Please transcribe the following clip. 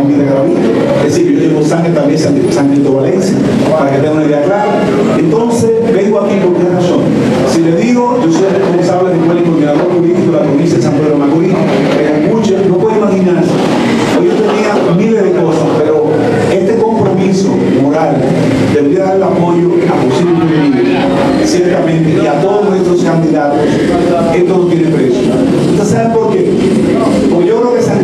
Humilde Garavito. Es decir, yo llevo sangre también San Cristóbalense, para que tengan una idea clara. Entonces, vengo aquí por qué razón. Si le digo, yo soy responsable de el coordinador político de la provincia de San Pedro de Macorís, no puedo imaginarse. Yo tenía miles de cosas, pero este compromiso moral debería dar el apoyo a posibles líderes, ciertamente, y a todos nuestros candidatos. Esto no tiene precio. ¿Usted sabe por qué? Porque yo creo que San